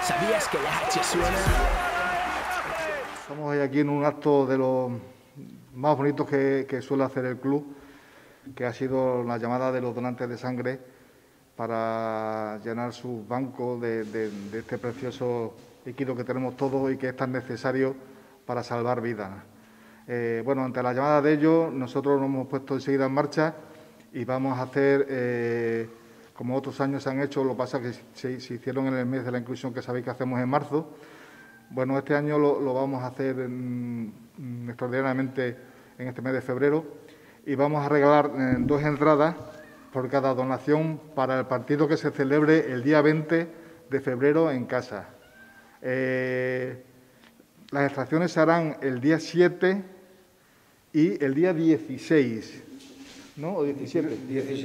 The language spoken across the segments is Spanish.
¿Sabías que la H suena? Estamos hoy aquí en un acto de los más bonitos que suele hacer el club, que ha sido la llamada de los donantes de sangre para llenar sus bancos de este precioso líquido que tenemos todos y que es tan necesario para salvar vidas. Bueno, ante la llamada de ellos, nosotros nos hemos puesto enseguida en marcha y vamos a hacer, como otros años se han hecho, lo que pasa es que se hicieron en el mes de la inclusión, que sabéis que hacemos en marzo. Bueno, este año lo vamos a hacer extraordinariamente en este mes de febrero y vamos a regalar 2 entradas por cada donación para el partido que se celebre el día 20 de febrero en casa. Las extracciones se harán el día 7 y el día 16, ¿no? ¿O 17?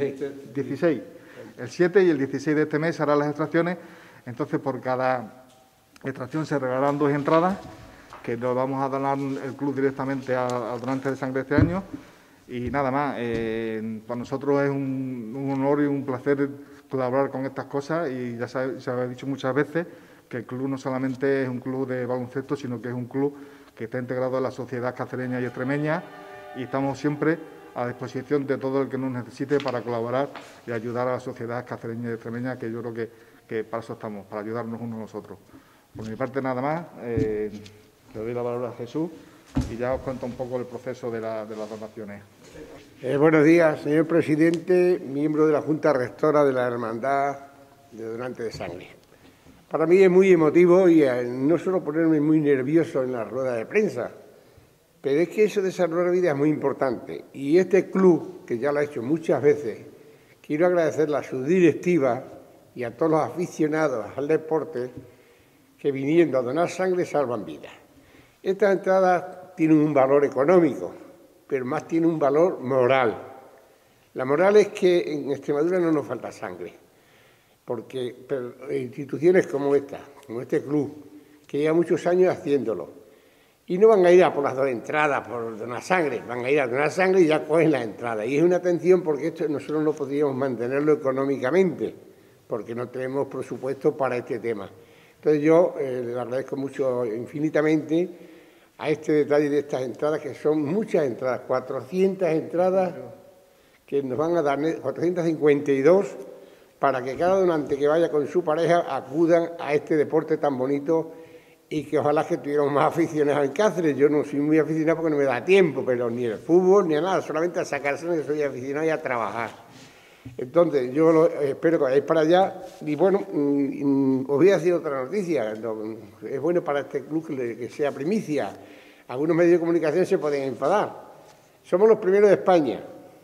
16. El 7 y el 16 de este mes se harán las extracciones. Entonces, por cada extracción se regalarán 2 entradas que nos vamos a donar el club directamente al donante de sangre este año. Y nada más, para nosotros es un honor y un placer colaborar con estas cosas y ya se ha dicho muchas veces que el club no solamente es un club de baloncesto, sino que es un club que está integrado en la sociedad cacereña y extremeña y estamos siempre a disposición de todo el que nos necesite para colaborar y ayudar a la sociedad cacereña y extremeña, que yo creo que para eso estamos, para ayudarnos unos a nosotros. Por mi parte nada más, le doy la palabra a Jesús y ya os cuento un poco el proceso de las donaciones. Buenos días, señor presidente, miembro de la Junta Rectora de la Hermandad de Donantes de Sangre. Para mí es muy emotivo y no suelo ponerme muy nervioso en la rueda de prensa, pero es que eso de salvar vidas es muy importante. Y este club, que ya lo ha hecho muchas veces, quiero agradecerle a su directiva y a todos los aficionados al deporte que viniendo a donar sangre salvan vidas. Estas entradas tienen un valor económico, pero más tiene un valor moral. La moral es que en Extremadura no nos falta sangre, porque instituciones como esta, como este club, que lleva muchos años haciéndolo, y no van a ir a por las 2 entradas, por donar sangre, van a ir a donar sangre y ya cogen las entradas. Y es una atención porque esto nosotros no podríamos mantenerlo económicamente, porque no tenemos presupuesto para este tema. Entonces yo le agradezco mucho, infinitamente, a este detalle de estas entradas, que son muchas entradas, 400 entradas que nos van a dar, 452, para que cada donante que vaya con su pareja acudan a este deporte tan bonito y que ojalá que tuviéramos más aficionados en Cáceres. Yo no soy muy aficionado porque no me da tiempo, pero ni el fútbol ni a nada, solamente a sacarse, que soy aficionado y a trabajar. Entonces, yo espero que vayáis para allá. Y bueno, os voy a decir otra noticia. Es bueno para este club que sea primicia. Algunos medios de comunicación se pueden enfadar. Somos los primeros de España,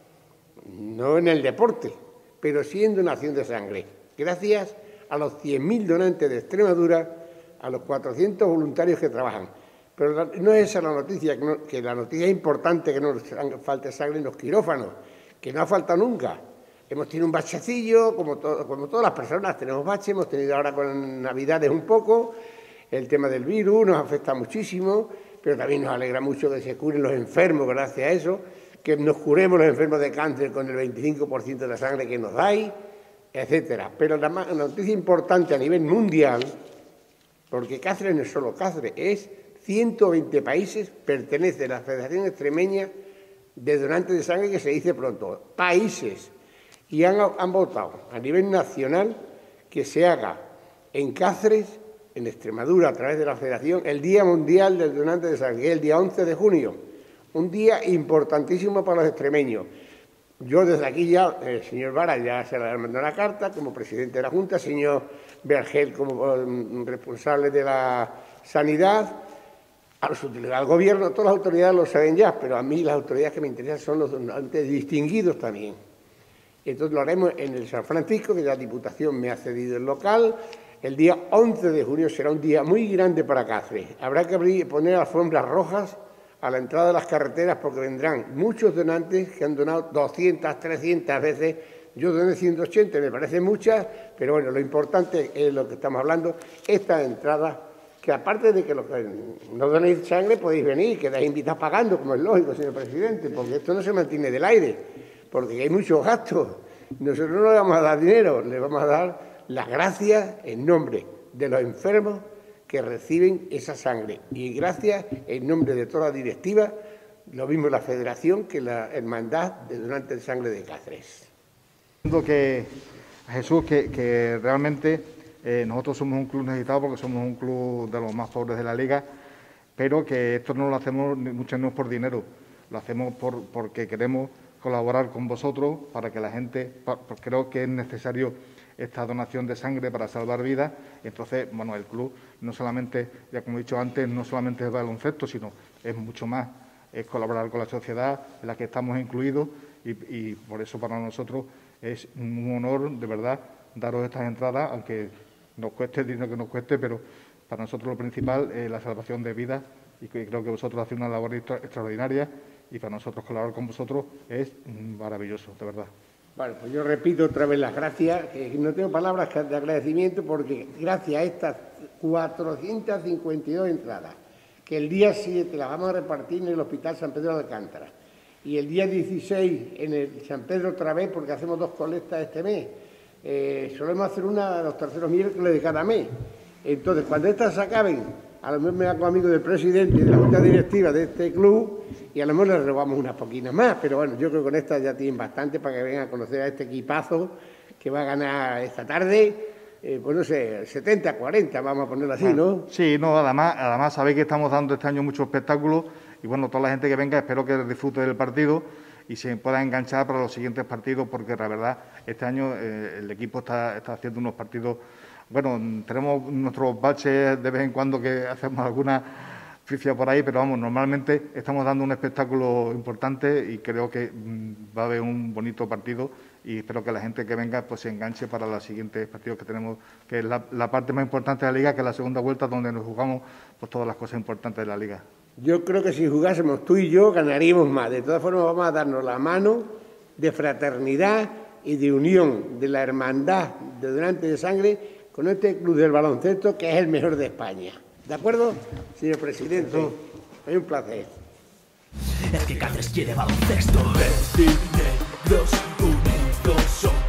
no en el deporte, pero sí en donación de sangre. Gracias a los 100.000 donantes de Extremadura, a los 400 voluntarios que trabajan. Pero no es esa la noticia, que la noticia importante que no nos falte sangre en los quirófanos, que no ha faltado nunca. Hemos tenido un bachecillo, como todas las personas tenemos baches, hemos tenido ahora con Navidades un poco, el tema del virus nos afecta muchísimo, pero también nos alegra mucho que se curen los enfermos gracias a eso, que nos curemos los enfermos de cáncer con el 25% de la sangre que nos dais, etcétera. Pero la noticia importante a nivel mundial, porque Cáceres no es solo Cáceres, es 120 países, pertenece a la Federación Extremeña de Donantes de Sangre, que se dice pronto, países. Y han votado a nivel nacional que se haga en Cáceres, en Extremadura, a través de la Federación, el Día Mundial del Donante de Sangre, que es el día 11 de junio. Un día importantísimo para los extremeños. Yo desde aquí ya, el señor Vara ya se le mandó una carta como presidente de la Junta, el señor Vergel como responsable de la Sanidad, al Gobierno, todas las autoridades lo saben ya, pero a mí las autoridades que me interesan son los donantes distinguidos también. Entonces lo haremos en el San Francisco, que la Diputación me ha cedido el local. El día 11 de junio será un día muy grande para Cáceres. Habrá que poner alfombras rojas a la entrada de las carreteras porque vendrán muchos donantes que han donado 200, 300 veces. Yo doné 180, me parece muchas, pero bueno, lo importante es lo que estamos hablando, estas entradas, que aparte de que los que no donéis sangre podéis venir, quedáis invitados pagando, como es lógico, señor presidente, porque esto no se mantiene del aire, porque hay muchos gastos. Nosotros no le vamos a dar dinero, le vamos a dar las gracias en nombre de los enfermos que reciben esa sangre. Y gracias, en nombre de toda la directiva, lo mismo la Federación que la Hermandad de Donantes de Sangre de Cáceres. Que Jesús, que realmente nosotros somos un club necesitado porque somos un club de los más pobres de la liga, pero que esto no lo hacemos mucho no por dinero, lo hacemos porque queremos colaborar con vosotros para que la gente, porque creo que es necesario esta donación de sangre para salvar vidas. Entonces, bueno, el club no solamente, ya como he dicho antes, no solamente es baloncesto, sino es mucho más, es colaborar con la sociedad en la que estamos incluidos y por eso para nosotros es un honor, de verdad, daros estas entradas, aunque nos cueste el dinero que nos cueste, pero para nosotros lo principal es la salvación de vidas y creo que vosotros hacéis una labor extraordinaria y para nosotros colaborar con vosotros es maravilloso, de verdad. Bueno, pues yo repito otra vez las gracias, no tengo palabras de agradecimiento porque gracias a estas 452 entradas, que el día 7 las vamos a repartir en el Hospital San Pedro de Alcántara y el día 16 en el San Pedro otra vez, porque hacemos 2 colectas este mes, solemos hacer una los terceros miércoles de cada mes. Entonces, cuando estas se acaben, a lo mejor me hago amigo del presidente y de la junta directiva de este club y a lo mejor le robamos unas poquitas más, pero bueno, yo creo que con estas ya tienen bastante para que vengan a conocer a este equipazo que va a ganar esta tarde, pues no sé, 70-40, vamos a ponerlo así, ¿no? Sí, no, además sabéis que estamos dando este año muchos espectáculos y bueno, toda la gente que venga espero que disfrute del partido y se pueda enganchar para los siguientes partidos, porque la verdad este año el equipo está haciendo unos partidos. Bueno, tenemos nuestros baches de vez en cuando que hacemos alguna frifia por ahí, pero vamos, normalmente estamos dando un espectáculo importante y creo que va a haber un bonito partido y espero que la gente que venga pues se enganche para los siguientes partidos que tenemos, que es la parte más importante de la liga, que es la segunda vuelta donde nos jugamos pues todas las cosas importantes de la liga. Yo creo que si jugásemos tú y yo ganaríamos más. De todas formas vamos a darnos la mano de fraternidad y de unión de la hermandad de Donantes de Sangre con este club del baloncesto que es el mejor de España. ¿De acuerdo, señor presidente? Es un placer. Es que Cáceres quiere baloncesto. Verdes y negros unidos son